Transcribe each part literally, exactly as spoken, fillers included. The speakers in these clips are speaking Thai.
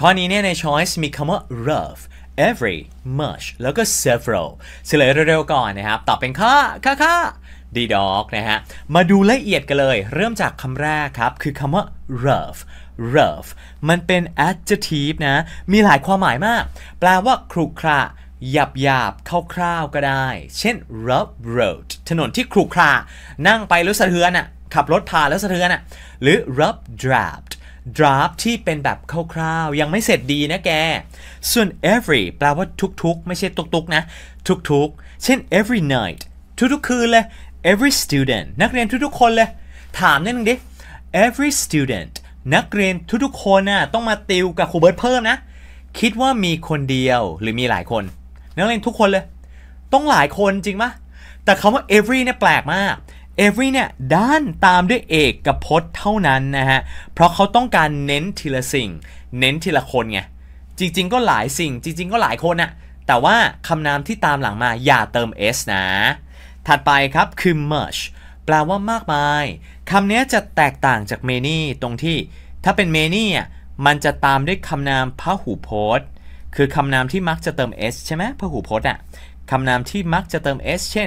ข้อนี้เนี่ยใน choice มีคำว่า rough every much แล้วก็ several เฉลยเร็วๆก่อนนะครับตอบเป็นข้อข้อข้อดีด็อกนะฮะมาดูละเอียดกันเลยเริ่มจากคำแรกครับคือคำว่า rough rough มันเป็น adjective นะมีหลายความหมายมากแปลว่าครุขระหยาบหยาบคร่าวๆก็ได้เช่น rough road ถนนที่ครุขระนั่งไปแล้วสะเทือนอ่ะขับรถผ่านแล้วสะเทือนอ่ะหรือ rough draft draft ที่เป็นแบบคร่าวๆยังไม่เสร็จดีนะแกส่วน every แปลว่าทุกๆไม่ใช่ตุกๆนะทุกๆเช่น every night ทุกๆคืนเลย every student นักเรียนทุกๆคนเลยถามนิดนึงดิ every student นักเรียนทุกๆคนน่ะต้องมาติวกับครูเบิร์ตเพิ่มนะคิดว่ามีคนเดียวหรือมีหลายคนนักเรียนทุกคนเลยต้องหลายคนจริงปะแต่คำว่า every เนี่ยแปลกมาก every เนี่ยด้านตามด้วยเอกพจน์เท่านั้นนะฮะเพราะเขาต้องการเน้นทีละสิ่งเน้นทีละคนไงจริงๆก็หลายสิ่งจริงๆก็หลายคนน่ะแต่ว่าคำนามที่ตามหลังมาอย่าเติม s นะถัดไปครับคือ much แปลว่ามากมายคำนี้จะแตกต่างจาก many ตรงที่ถ้าเป็น many อ่ะมันจะตามด้วยคำนามพหูพจน์คือคำนามที่มักจะเติม s ใช่ไหมพหูพจน์อ่ะคำนามที่มักจะเติม s เช่น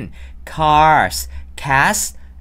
cars cats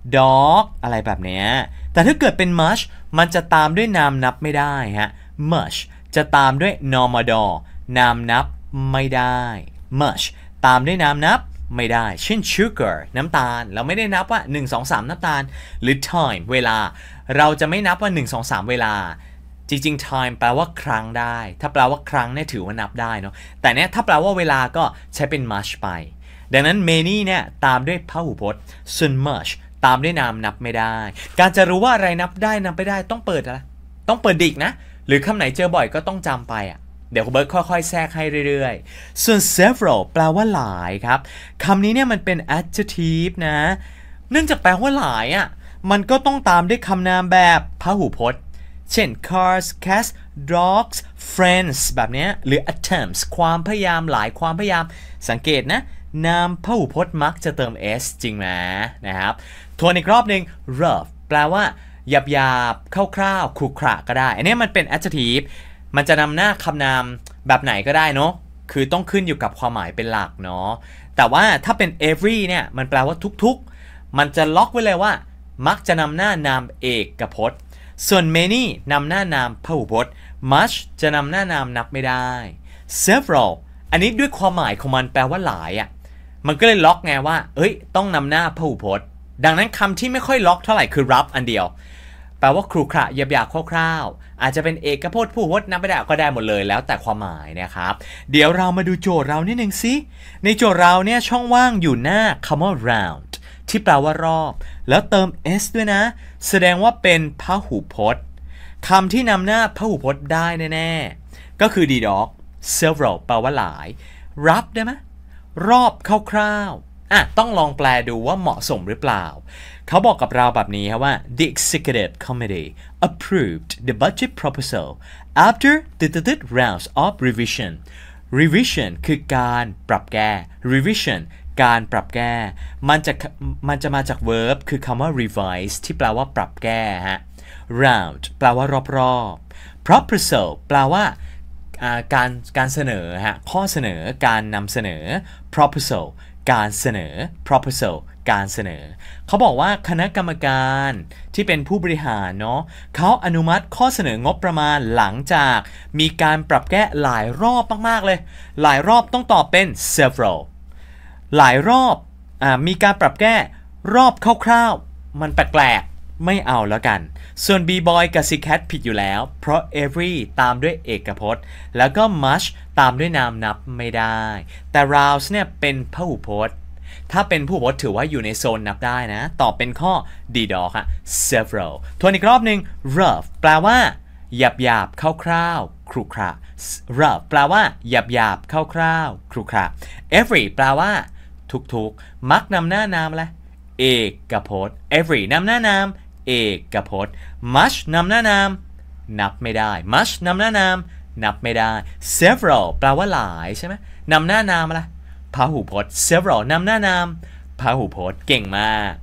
dog อะไรแบบนี้แต่ถ้าเกิดเป็น much มันจะตามด้วยนามนับไม่ได้ฮะ much จะตามด้วย normal นามนับไม่ได้ much ตามด้วยนามนับไม่ได้เช่น sugar น้ำตาลเราไม่ได้นับว่าหนึ่ง สอง สามน้ำตาลหรือ time เวลาเราจะไม่นับว่าหนึ่ง สอง สามเวลาจริงๆ time แปลว่าครั้งได้ถ้าแปลว่าครั้งเนี่ยถือว่านับได้เนาะแต่เนี้ยถ้าแปลว่าเวลาก็ใช้เป็น much ไปดังนั้น many เนี่ยตามด้วยพหูพจน์ส่วน much ตามด้วยนามนับไม่ได้การจะรู้ว่าอะไรนับได้นับไม่ได้ต้องเปิดอะไรต้องเปิดดิกนะหรือคำไหนเจอบ่อยก็ต้องจำไปอ่ะเดี๋ยวคุณเบิร์ตค่อยๆแทรกให้เรื่อยๆส่วน several แปลว่าหลายครับคำนี้เนี่ยมันเป็น adjective นะเนื่องจากแปลว่าหลายอ่ะมันก็ต้องตามด้วยคำนามแบบพหูพจน์เช่น cars cats dogs friends แบบนี้หรือ attempts ความพยายามหลายความพยายามสังเกตนะนามพหูพจน์มักจะเติม s จริงไหมนะครับทวนอีกรอบหนึ่ง rough แปลว่าหยาบหยาบคร่าวๆครุขระก็ได้อันนี้มันเป็น adjective มันจะนำหน้าคำนามแบบไหนก็ได้เนาะคือต้องขึ้นอยู่กับความหมายเป็นหลักเนาะแต่ว่าถ้าเป็น every เนี่ยมันแปลว่าทุกๆมันจะล็อกไว้เลยว่ามักจะนำหน้านามเอกพจน์ส่วน many นำหน้านามพหูพจน์ much จะนำหน้านามนับไม่ได้ several อันนี้ด้วยความหมายของมันแปลว่าหลายอ่ะมันก็เลยล็อกไงว่าเอ้ยต้องนำหน้าพหูพจน์ดังนั้นคำที่ไม่ค่อยล็อกเท่าไหร่คือ rough อันเดียวแปลว่าครุขระหยาบหยาบคร่าวๆอาจจะเป็นเอกพจน์พหูพจน์นับไม่ได้ก็ได้หมดเลยแล้วแต่ความหมายนะครับเดี๋ยวเรามาดูโจทย์เรานิดนึงสิในโจทย์เราเนี่ยช่องว่างอยู่หน้าคำว่า round ที่แปลว่ารอบแล้วเติม s ด้วยนะแสดงว่าเป็นพหูพจน์คำที่นำหน้าพหูพจน์ได้แน่ๆก็คือ dog several แปลว่าหลาย rough ได้ไหมรอบคร่าวๆอ่ะต้องลองแปลดูว่าเหมาะสมหรือเปล่าเขาบอกกับเราแบบนี้ครับว่า the executive committee approved the budget proposal after the third rounds of revision revision คือการปรับแก้ revision การปรับแก้มันจะมันจะมาจาก verb คือคำว่า revise ที่แปลว่าปรับแก้ฮะ round แปลว่ารอบๆ proposal แปลว่าการการเสนอฮะข้อเสนอการนำเสนอ proposal การเสนอ proposal การเสนอเขาบอกว่าคณะกรรมการที่เป็นผู้บริหารเนาะเขาอนุมัติข้อเสนองบประมาณหลังจากมีการปรับแก้หลายรอบมากๆเลยหลายรอบต้องตอบเป็น several หลายรอบอ่ามีการปรับแก้รอบคร่าวๆมันแปลกๆไม่เอาแล้วกันส่วน b-boy กับ c-cat ผิดอยู่แล้วเพราะ every ตามด้วยเอกพจน์แล้วก็ much ตามด้วยนามนับไม่ได้แต่ rounds เนี่ยเป็นพหูพจน์ถ้าเป็นพหูพจน์ถือว่าอยู่ในโซนนับได้นะตอบเป็นข้อ d dog ฮะ several ทวนอีกรอบหนึ่ง rough แปลว่าหยาบหยาบคร่าวๆครุขระ rough แปลว่าหยาบหยาบคร่าวๆครุขระ every แปลว่าทุกๆมักนำหน้านามอะไรเอกพจน์ every นำหน้านามเอกพจน์ much นำหน้านามนับไม่ได้ much นำหน้านามนับไม่ได้ several แปลว่าหลายใช่ไหมนำหน้านามอะไรพหูพจน์ several นำหน้านามพหูพจน์เก่งมาก